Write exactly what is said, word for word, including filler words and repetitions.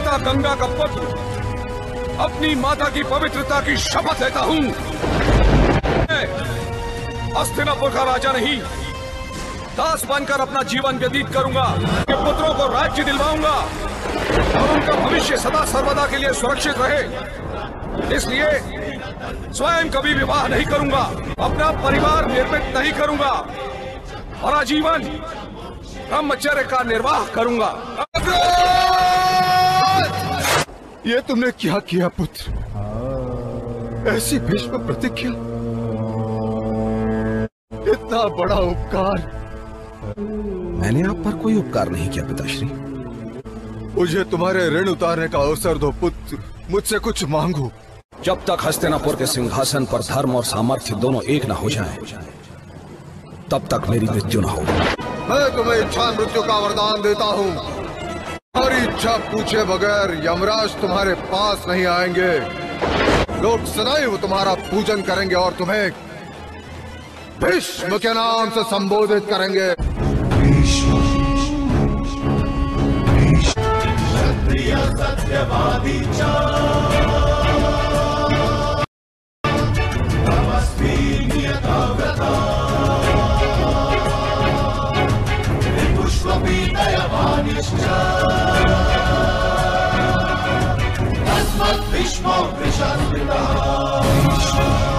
माता गंगा का पुत्र अपनी माता की पवित्रता की शपथ लेता हूँ। हस्तिनापुर का राजा नहीं, दास बनकर अपना जीवन व्यतीत करूंगा। के पुत्रों को राज्य दिलवाऊंगा और उनका भविष्य सदा सर्वदा के लिए सुरक्षित रहे। इसलिए स्वयं कभी विवाह नहीं करूंगा, अपना परिवार निर्मित नहीं करूंगा और आजीवन ब्रह्मचर्य का निर्वाह करूंगा। ये तुमने क्या किया पुत्र? ऐसी भीष्म प्रतिज्ञा, इतना बड़ा उपकार। मैंने आप पर कोई उपकार नहीं किया पिताश्री। मुझे तुम्हारे ऋण उतारने का अवसर दो पुत्र, मुझसे कुछ मांगो। जब तक हस्तिनापुर के सिंहासन पर धर्म और सामर्थ्य दोनों एक न हो जाएं, तब तक मेरी मृत्यु न हो। मैं तुम्हें इच्छा मृत्यु का वरदान देता हूँ। हमारी इच्छा पूछे बगैर यमराज तुम्हारे पास नहीं आएंगे। लोग सदैव तुम्हारा पूजन करेंगे और तुम्हें भीष्म के नाम से संबोधित करेंगे। क्षत्रिय सत्यवादी भीष्मो